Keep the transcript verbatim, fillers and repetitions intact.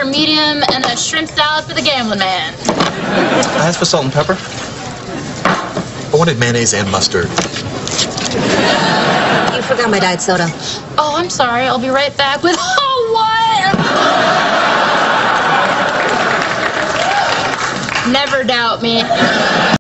a medium, and a shrimp salad for the gambling man. I asked for salt and pepper. I wanted mayonnaise and mustard. You forgot my diet soda. Oh, I'm sorry. I'll be right back with... Oh, what? Never doubt me.